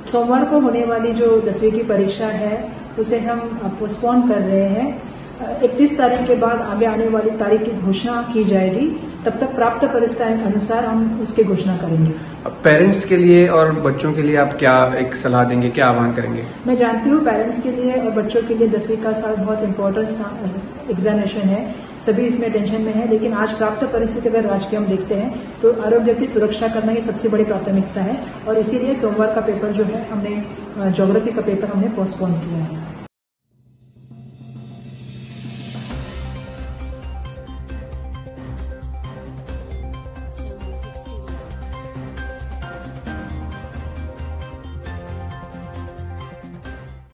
सोमवार को होने वाली जो 10वीं की परीक्षा है उसे हम पोस्टपोन कर रहे हैं। 31 तारीख के बाद आगे आने वाली तारीख की घोषणा की जाएगी। तब तक प्राप्त परिस्थितियों के अनुसार हम उसकी घोषणा करेंगे। पेरेंट्स के लिए और बच्चों के लिए आप क्या एक सलाह देंगे, क्या आह्वान करेंगे? मैं जानती हूँ पेरेंट्स के लिए और बच्चों के लिए 10वीं का साल बहुत इम्पोर्टेंट एग्जामिनेशन है, सभी इसमें टेंशन में है। लेकिन आज प्राप्त परिस्थिति अगर राज्य की हम देखते हैं तो आरोग्य की सुरक्षा करना ये सबसे बड़ी प्राथमिकता है और इसीलिए सोमवार का पेपर जो है हमने ज्योग्राफी का पेपर हमने पोस्टपोन किया है।